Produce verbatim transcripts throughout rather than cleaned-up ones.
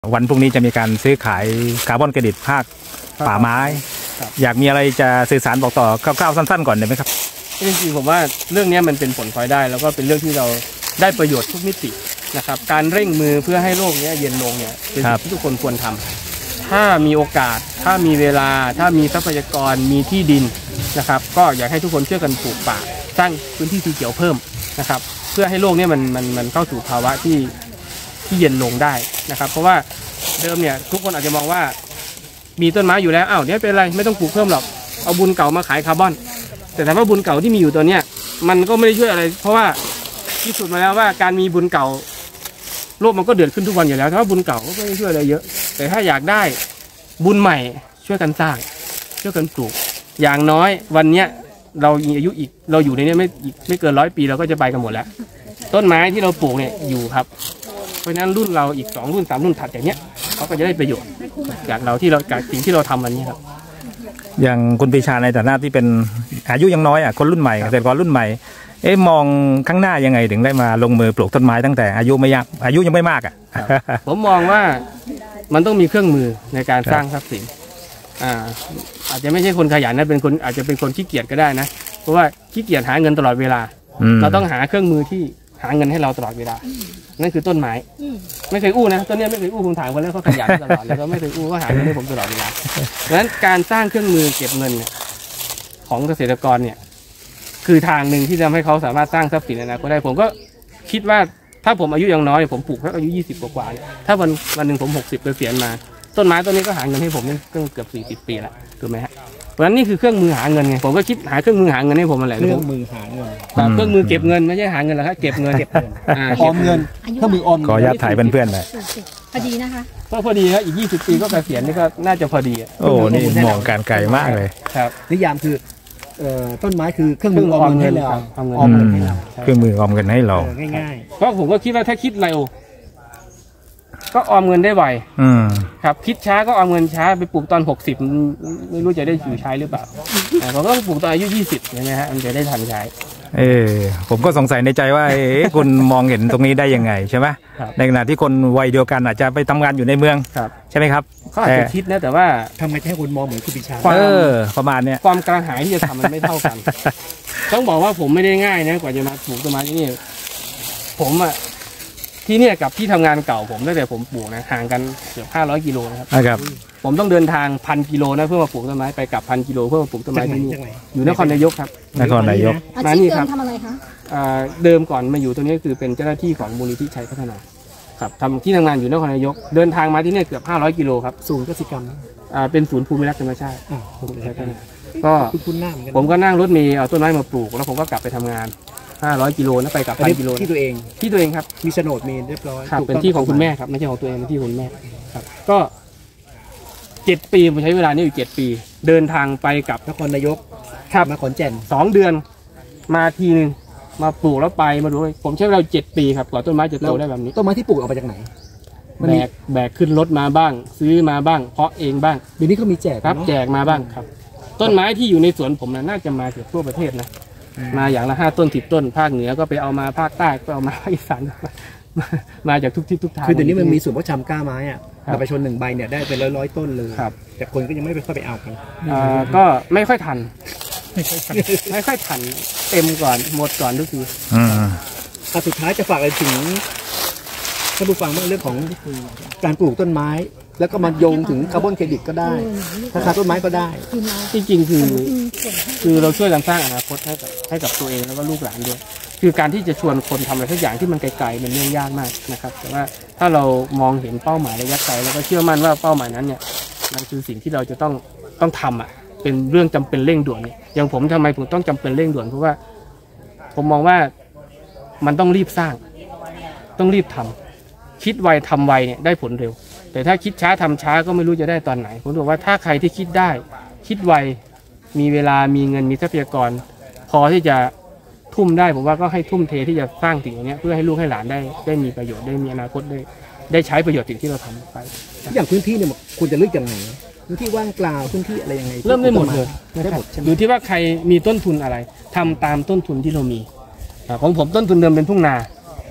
วันพรุ่งนี้จะมีการซื้อขายคาร์บอนเครดิตภาคป่าไม้อยากมีอะไรจะสื่อสารบอกต่อคร่าวๆสั้นๆก่อนได้ไหมครับจริงๆผมว่าเรื่องนี้มันเป็นผลพลอยได้แล้วก็เป็นเรื่องที่เราได้ประโยชน์ทุกมิตินะครับการเร่งมือเพื่อให้โลกนี้เย็นลงเนี่ยเป็นสิ่งที่ทุกคนควรทำถ้ามีโอกาสถ้ามีเวลาถ้ามีทรัพยากรมีที่ดินนะครับก็อยากให้ทุกคนช่วยกันปลูกป่าสร้างพื้นที่สีเขียวเพิ่มนะครับเพื่อให้โลกนี้มันมันมันเข้าสู่ภาวะที่ที่เย็นลงได้นะครับเพราะว่าเดิมเนี่ยทุกคนอาจจะมองว่ามีต้นไม้อยู่แล้วอ้าวเดี๋ยวเป็นไรไม่ต้องปลูกเพิ่มหรอกเอาบุญเก่ามาขายคาร์บอนแต่ถามว่าบุญเก่าที่มีอยู่ตัวเนี้ยมันก็ไม่ได้ช่วยอะไรเพราะว่าพิสูจน์มาแล้วว่าการมีบุญเก่าโลกมันก็เดือดขึ้นทุกวันอยู่แล้วถ้าบุญเก่าก็ไม่ได้ช่วยอะไรเยอะแต่ถ้าอยากได้บุญใหม่ช่วยกันสร้างช่วยกันปลูกอย่างน้อยวันเนี้ยเรามีอายุอีกเราอยู่ในนี้ไม่ไม่เกินร้อยปีเราก็จะไปกันหมดแล้วต้นไม้ที่เราปลูกเนี่ยอยู่ครับเพราะฉะนั้นรุ่นเราอีกสองรุ่นสามรุ่นถัดจากเนี้ยเขาก็จะได้ประโยชน์จากเราที่เราจากสิ่งที่เราทำวันนี้ครับอย่างคุณปรีชาในฐานะที่เป็นอายุยังน้อยอ่ะคนรุ่นใหม่เกษตรกรรุ่นใหม่เอ๊ะมองข้างหน้ายังไงถึงได้มาลงมือปลูกต้นไม้ตั้งแต่อายุไม่ยากอายุยังไม่มากอ่ะผมมองว่ามันต้องมีเครื่องมือในการสร้างทรัพย์สินอ่าอาจจะไม่ใช่คนขยันนะเป็นคนอาจจะเป็นคนขี้เกียจก็ได้นะเพราะว่าขี้เกียจหาเงินตลอดเวลาเราต้องหาเครื่องมือที่หาเงินให้เราตลอดเวลานั่นคือต้นไม้ไม่เคยอู้นะต้นนี้ไม่เคยอู้ผมถามคนแล้วเขาขยันตลอดแล้วก็ไม่เคยอู้ก็หาเงินให้ผมตลอดเวลาดังนั้นการสร้างเครื่องมือเก็บเงินของเกษตรกรเนี่ยคือทางหนึ่งที่จะให้เขาสามารถสร้างทรัพย์สินในอนาคตได้ผมก็คิดว่าถ้าผมอายุยังน้อยผมปลูกแค่อายุยี่สิบกว่าๆถ้าวันวันหนึ่งผมหกสิบเกษียณมาต้นไม้ต้นนี้ก็หาเงินให้ผมนี่เกือบสี่สิบปีแล้วถูกไหมฮะเพราะฉะนั้นนี่คือเครื่องมือหาเงินไงผมก็คิดหาเครื่องมือหาเงินให้ผมมาแหละเครื่องมือหาเงินเครื่องมือเก็บเงินไม่ใช่หาเงินหรอกครับเก็บเงินเก็บเงินออมเงินเครื่องมือออมขออนุญาตถ่ายเพื่อนๆหน่อยพอดีนะคะก็พอดีครับอีกยี่สิบปีก็เกษียณนี่ก็น่าจะพอดีโอ้นี่มองการไกลมากเลยครับนิยามคือต้นไม้คือเครื่องมือออมเงินให้เราออมเงินให้เราเครื่องมือออมเงินให้เราง่ายๆเพราะผมก็คิดว่าถ้าคิดเร็วก็ออมเงินได้ไวครับคิดช้าก็ออมเงินช้าไปปลูกตอนหกสิบไม่รู้จะได้อยู่ใช้หรือเปล่าผมก็ต้องปลูกตอนอายุยี่สิบใช่ไหมฮะมันจะได้ทันใช้เออผมก็สงสัยในใจว่าเอ๊ะคุณมองเห็นตรงนี้ได้ยังไงใช่ไหมในขณะที่คนวัยเดียวกันอาจจะไปทำงานอยู่ในเมืองใช่ไหมครับเขาอาจจะคิดนะแต่ว่าทำไมให้คุณมองเหมือนคุณปรีชาเออประมาณเนี้ยความกระหายที่จะทำมันไม่เท่ากันต้องบอกว่าผมไม่ได้ง่ายนะกว่าจะมาปลูกต้นไม้ที่นี่ผมอะที่เนี่ยกับที่ทำงานเก่าผมตั้งแต่ผมปลูกนะห่างกันเกือบห้าร้อยกิโลนะครับผมต้องเดินทางพันกิโลนะเพื่อมาปลูกต้นไม้ไปกลับพันกิโลเพื่อมาปลูกต้นไม้ที่นี่อยู่นครนายกครับนครนายกมานี่ครับทำอะไรคะเดิมก่อนมาอยู่ตรงนี้คือเป็นเจ้าหน้าที่ของมูลนิธิชัยพัฒนาครับทำที่ทำงานอยู่นครนายกเดินทางมาที่นี่เกือบห้าร้อยกิโลครับศูนย์กสิกรรมเป็นศูนย์ภูมิรักษ์ธรรมชาติก็ผมก็นั่งรถเมล์เอาต้นไม้มาปลูกแล้วผมก็กลับไปทำงานห้าร้อยกิโลนะไปกับพันกิโลที่ตัวเองที่ตัวเองครับมีโฉนดมีเรียบร้อยครับเป็นที่ของคุณแม่ครับไม่ใช่ของตัวเองเป็นที่คุณแม่ครับก็เจ็ดปีผมใช้เวลานี่อยู่เจ็ดปีเดินทางไปกับนครนายกครับมาขอนแก่นสองเดือนมาทีนึงมาปลูกแล้วไปมาดูผมใช้เวลาเจ็ดปีครับกว่าต้นไม้จะโตได้แบบนี้ต้นไม้ที่ปลูกเอามาจากไหนแบกแบกขึ้นรถมาบ้างซื้อมาบ้างเพาะเองบ้างเดี๋ยวนี้ก็มีแจกครับแจกมาบ้างครับต้นไม้ที่อยู่ในสวนผมน่าจะมาเกือบทั่วประเทศนะมาอย่างละห้าต้นสิบต้นภาคเหนือก็ไปเอามาภาคใต้ก็เอามาภาคอีสานมาจากทุกที่ทุกทางคือเดี๋ยวนี้มันมีส่วนผสมกล้าไม้อ่ะแต่ไปชนหนึ่งใบเนี่ยได้เป็นร้อยร้อยต้นเลยแต่คนก็ยังไม่ไปค่อยไปเอากันก็ไม่ค่อยทันไม่ค่อยทันเต็มก่อนหมดก่อนทุกทีอ่าสุดท้ายจะฝากอะไรถึงท่านผู้ฟังบ้างเรื่องของการปลูกต้นไม้แล้วก็มาโยงถึงคาร์บอนเครดิตก็ได้ราคาต้นไม้ก็ได้จริงๆคือคือเราช่วยกันสร้างอนาคตให้กับให้กับตัวเองแล้วก็ลูกหลานด้วยคือการที่จะชวนคนทำอะไรสักอย่างที่มันไกลๆมันเรื่องยากมากนะครับแต่ว่าถ้าเรามองเห็นเป้าหมายระยะไกลแล้วก็เชื่อมั่นว่าเป้าหมายนั้นเนี่ยมันคือสิ่งที่เราจะต้องต้องทำอ่ะเป็นเรื่องจำเป็นเร่งด่วนเนี่ยอย่างผมทำไมผมต้องจำเป็นเร่งด่วนเพราะว่าผมมองว่ามันต้องรีบสร้างต้องรีบทำคิดไวทำไวเนี่ยได้ผลเร็วแต่ถ้าคิดช้าทำช้าก็ไม่รู้จะได้ตอนไหนผมบอกว่าถ้าใครที่คิดได้คิดไวมีเวลามีเงินมีทรัพยากรพอที่จะทุ่มได้ผมว่าก็ให้ทุ่มเทที่จะสร้างสิ่งนี้เพื่อให้ลูกให้หลานได้ได้มีประโยชน์ได้มีอนาคตได้ได้ใช้ประโยชน์สิ่งที่เราทำไปอย่างพื้นที่เนี่ยคุณจะเลือกอย่างไรพื้นที่ว่างเปล่าพื้นที่อะไรยังไงเริ่มได้หมดเลยได้หมดอยู่ที่ว่าใครมีต้นทุนอะไรทำตามต้นทุนที่เรามีของผมต้นทุนเดิมเป็นทุ่งนา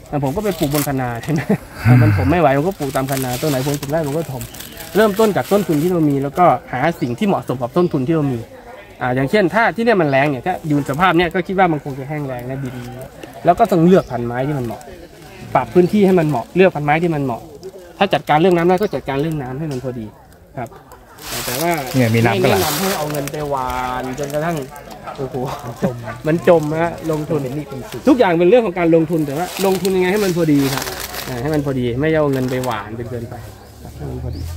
แต่ผมก็ไปปลูกบนคะนาใช่ไหมมันผมไม่ไหวผมก็ปลูกตามคะนาต้นไหนผมปลูกได้ผมก็ถมเริ่มต้นจากต้นทุนที่เรามีแล้วก็หาสิ่งที่เหมาะสมกับต้นทุนที่เรามีอ่าอย่างเช่นถ้าที่เนี่ยมันแรงเนี่ยถ้าอยู่สภาพเนี่ยก็คิดว่ามันคงจะแห้งแรงนะดินแล้วก็ต้องเลือกพันธุ์ไม้ที่มันเหมาะปรับพื้นที่ให้มันเหมาะเลือกพันธุ์ไม้ที่มันเหมาะถ้าจัดการเรื่องน้ำได้ก็จัดการเรื่องน้ำให้มันพอดีครับแต่ว่าเนี่ยมีน้ำไม่กระแนะไหลนำให้เอาเงินไปหวานจนกระทั่งโอ้โหจมมันจมฮะลงทุนนี่เป็นทุกอย่างเป็นเรื่องของการลงทุนแต่ว่าลงทุนยังไงให้มันพอดีครับอ่าให้มันพอดีไม่เอาเงินไปหวานเป็นเกินไปครับให้มันพอดี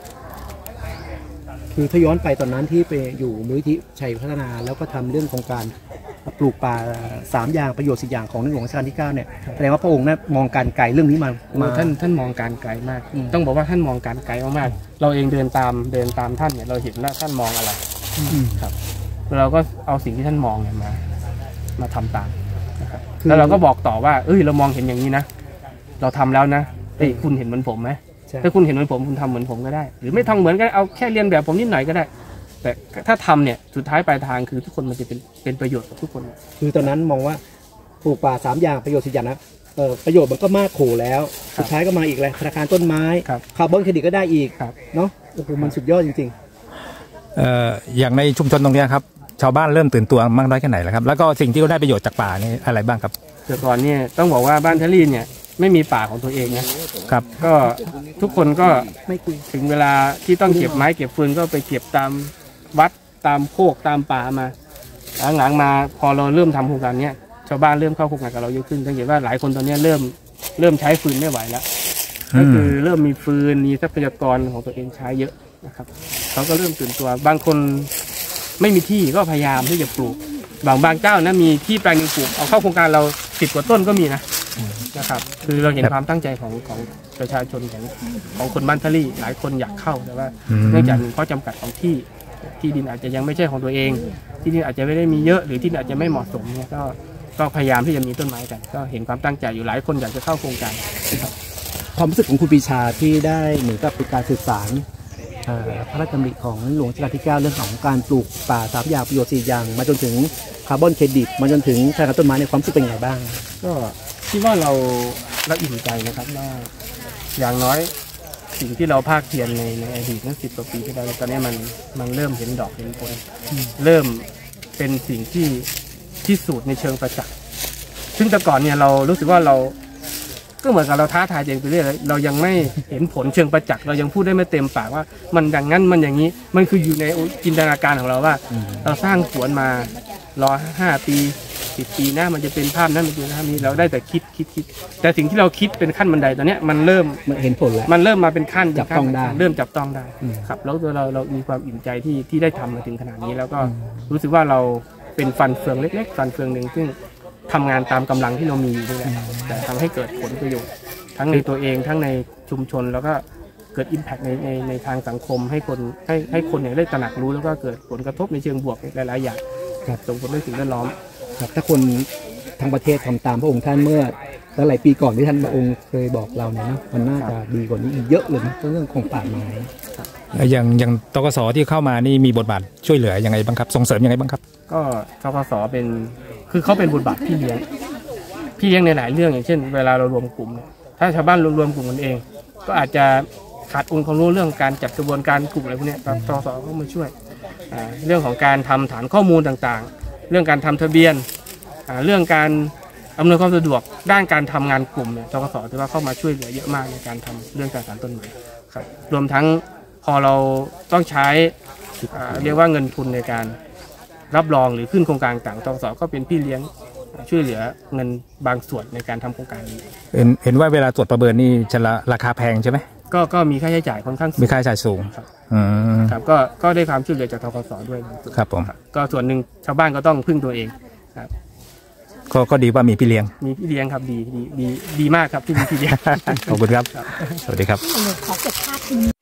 คือถ้าย้อนไปตอนนั้นที่ไปอยู่มูลนิธิชัยพัฒนาแล้วก็ทำเรื่องโครงการปลูกป่าสามอย่างประโยชน์สี่อย่างของในหลวงรัชกาลที่เก้าเนี่ยแสดงว่าพระองค์เนี่ยมองการไกลเรื่องนี้มามาท่านท่านมองการไกลมากอืมต้องบอกว่าท่านมองการไกลมากๆเราเองเดินตามเดินตามท่านเนี่ยเราเห็นว่าท่านมองอะไรอืมครับเราก็เอาสิ่งที่ท่านมองเนี่ยมามาทำตามนะครับคือแล้วเราก็บอกต่อว่าเอ้ยเรามองเห็นอย่างนี้นะเราทำแล้วนะเอ้ยคุณเห็นเหมือนผมไหมใช่ถ้าคุณเห็นเหมือนผมคุณทำเหมือนผมก็ได้ หรือไม่ทำเหมือนกันเอาแค่เรียนแบบผมนิดหน่อยก็ได้ แต่ถ้าทำเนี่ยสุดท้ายปลายทางคือทุกคนมันจะเป็นเป็นประโยชน์กับทุกคนคือตอนนั้นมองว่าปลูกป่าสามอย่างประโยชน์สี่อย่างนะเออประโยชน์มันก็มากโขแล้วสุดท้ายก็มาอีกเลยธนาคารต้นไม้ครับคาร์บอนเครดิตก็ได้อีกครับเนาะโอ้โหมันสุดยอดจริงเอ่ออย่างในชุมชนตรงเนี้ยครับชาวบ้านเริ่มตื่นตัวมากน้อยแค่ไหนแล้วครับแล้วก็สิ่งที่เขาได้ประโยชน์จากป่านี่อะไรบ้างครับแต่ก่อนเนี่ยต้องบอกว่าบ้านทลีเนี่ยไม่มีป่าของตัวเองนะครับ ก็ทุกคนก็ๆ ไม่คุยถึงเวลาที่ต้องเก็บไม้เก็บฟืนก็ไปเก็บตามวัดตามโคกตามป่ามาหลังๆมาพอเราเริ่มทำโครงการเนี้ยชาวบ้านเริ่มเข้าโครงการกับเราเยอะขึ้นสังเกตว่าหลายคนตอนนี้เริ่มเริ่มใช้ฟืนไม่ไหวแล้วก็คือเริ่มมีฟืนมีทรัพยากรของตัวเองใช้เยอะนะครับเขาก็เริ่มตื่นตัวบางคนไม่มีที่ก็พยายามที่จะปลูกบางบางเจ้านะมีที่แปลงหนึงปลูกเอาเข้าโครงการเราสิบกว่าต้นก็มีนะนะครับคือเราเห็นความตั้งใจของของประชาชนของของคนบ้านทลีหลายคนอยากเข้าแต่ว่าอืมเนื่องจากหนึ่งข้อจำกัดของที่ที่ดินอาจจะยังไม่ใช่ของตัวเอง ที่ดินอาจจะไม่ได้มีเยอะหรือที่ดินอาจจะไม่เหมาะสมเนี่ยก็ก็พยายามที่จะมีต้นไม้กัน ก็เห็นความตั้งใจอยู่หลายคนอยากจะเข้าโครงการความรู้สึกของคุณปรีชาที่ได้เหมือนกับเป็นการสื่อสารเอ่อพระราชดำริของหลวงรัชกาลที่เก้าเรื่องของการปลูกป่าสามอย่างประโยชน์สี่อย่าง มาจนถึงคาร์บอนเครดิตมาจนถึงธนาคารต้นไม้ในความรู้สึกเป็นยังไงบ้างก็คิดว่าเราเราอิ่มใจนะครับว่าอย่างน้อยสิ่งที่เราภาคเพียรในในอดีตเมื่อสิบกว่าปีที่แล้วตอนนี้มันมันเริ่มเห็นดอกเห็นผลเริ่มเป็นสิ่งที่ที่สูตรในเชิงประจักษ์ซึ่งแต่ก่อนเนี่ยเรารู้สึกว่าเราก็เหมือนกับเราท้าทายตัวเองไปเรื่อยๆเรายังไม่เห็นผลเชิงประจักษ์เรายังพูดได้ไม่เต็มปากว่ามันอย่างนั้นมันอย่างนี้มันคืออยู่ในจินตนาการของเราว่า เราสร้างสวนมารอห้าปีสิบปีหน้ามันจะเป็นภาพนั้นมันจะเป็นภาพนี้เราได้แต่คิดคิดคิดแต่สิ่งที่เราคิดเป็นขั้นบันไดตอนเนี้ยมันเริ่มมันเห็นผลแล้วมันเริ่มมาเป็นขั้นจับต้องได้เริ่มจับต้องได้อืมครับแล้วตัวเราเรามีความอิ่มใจที่ที่ได้ทำมาถึงขนาดนี้ แล้วก็รู้สึกว่าเราเป็นฟันเฟืองเล็กๆฟันเฟืองหนึ่งซึ่งทำงานตามกำลังที่เรามีอยู่นี่แหละแต่ทำให้เกิดผลประโยชน์ทั้งในตัวเองทั้งในชุมชนแล้วก็เกิดอิมแพคในในในทางสังคมให้คนให้ให้คนเนี่ยได้ตระหนักรู้แล้วก็เกิดผลกระทบในเชิงบวกหลายๆอย่างส่งผลในสิ่งแวดล้อมครับถ้าคนทั้งประเทศทำตามพระองค์ท่านเมื่อหลายปีก่อนที่ท่านพระองค์เคยบอกเราเนี่ยนะมันน่าจะดีกว่านี้อีกเยอะเลยนะเรื่องของป่าไม้อย่างอย่างตกสที่เข้ามานี่มีบทบาทช่วยเหลือยังไงบ้างครับส่งเสริมยังไงบ้างครับก็ทกสเป็นคือเขาเป็นบทบาทพี่เลี้ยงพี่เลี้ยงในหลายเรื่องอย่างเช่นเวลาเรารวมกลุ่มเนี่ยถ้าชาวบ้านรวมกลุ่มกันเอง ก็อาจจะขาดองค์ความรู้เรื่องการจัดกระบวนการกลุ่มอะไรพวกนี้ครับทกสก็มาช่วยอ่าเรื่องของการทำฐานข้อมูลต่างๆ เรื่องการทำทะเบียนอ่าเรื่องการอำนวยความสะดวกด้านการทำงานกลุ่มเนี่ยทกสถือว่าเข้ามาช่วยเหลือเยอะมากในการทำเรื่องการสานต้นไม้ครับรวมทั้งพอเราต้องใช้อ่าเรียกว่าเงินทุนในการรับรองหรือขึ้นโครงการต่างทกสก็เป็นพี่เลี้ยงช่วยเหลือเงินบางส่วนในการทำโครงการนี้เห็นเห็นว่าเวลาตรวจประเมินนี่จะละราคาแพงใช่ไหมก็ก็มีค่าใช้จ่ายค่อนข้างสูงมีค่าใช้จ่ายสูงครับอืมครับก็ก็ได้ความช่วยเหลือจากทกสด้วยครับผมก็ส่วนหนึ่งชาวบ้านก็ต้องพึ่งตัวเองครับก็ก็ดีว่ามีพี่เลี้ยงมีพี่เลี้ยงครับดีดีดีดีมากครับที่มีพี่เลี้ยงขอบคุณครับ สวัสดีครับขอเก็บภาพ